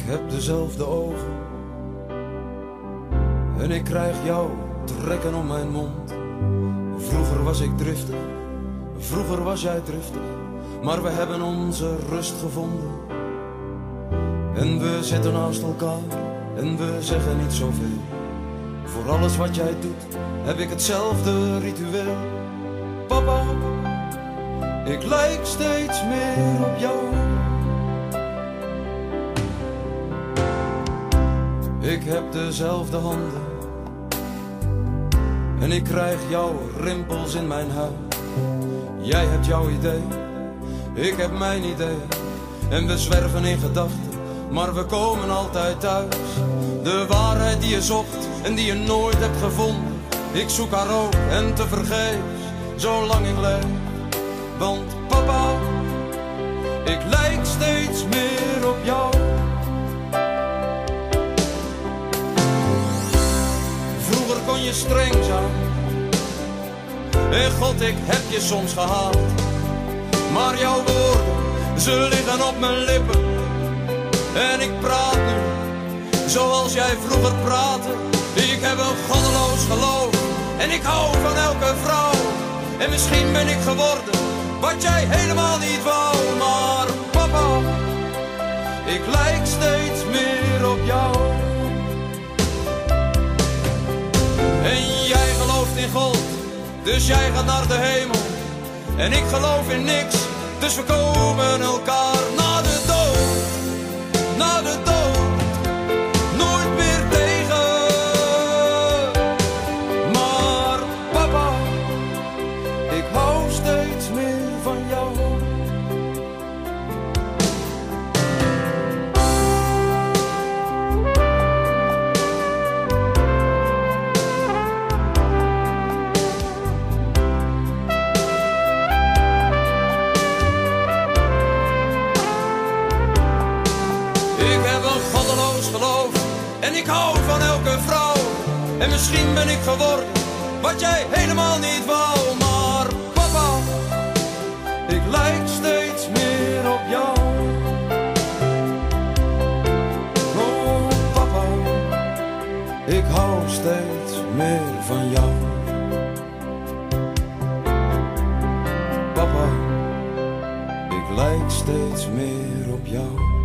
heb dezelfde ogen en ik krijg jou trekken om mijn mond. Vroeger was ik driftig, vroeger was jij driftig, maar we hebben onze rust gevonden. En we zitten naast elkaar en we zeggen niet zoveel. Voor alles wat jij doet heb ik hetzelfde ritueel. Papa, ik lijk steeds meer op jou. Ik heb dezelfde handen en ik krijg jouw rimpels in mijn huid. Jij hebt jouw idee, ik heb mijn idee. En we zwerven in gedachten, maar we komen altijd thuis. De waarheid die je zocht en die je nooit hebt gevonden. Ik zoek haar ook en tevergeefs, zolang ik leef. Want papa, ik lijk steeds meer op jou. Vroeger kon je streng zijn en God, ik heb je soms gehaald. Maar jouw woorden, ze liggen op mijn lippen. En ik praat nu zoals jij vroeger praatte. Ik heb een goddeloos geloof en ik hou van elke vrouw. En misschien ben ik geworden wat jij helemaal niet wou. Maar papa, ik lijk steeds meer op jou. En jij gelooft in God, dus jij gaat naar de hemel. En ik geloof in niks, dus we komen elkaar na de dood. Na de dood, nooit meer tegen. Maar papa, ik hou steeds meer van jou. Geloof en ik hou van elke vrouw. En misschien ben ik geworden wat jij helemaal niet wou. Maar papa, ik lijk steeds meer op jou. Oh papa, ik hou steeds meer van jou. Papa, ik lijk steeds meer op jou.